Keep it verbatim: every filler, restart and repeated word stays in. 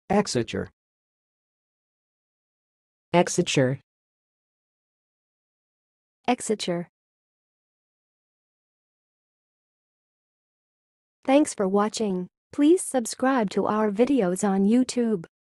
exiture, exiture, exiture. Thanks for watching. Please subscribe to our videos on YouTube.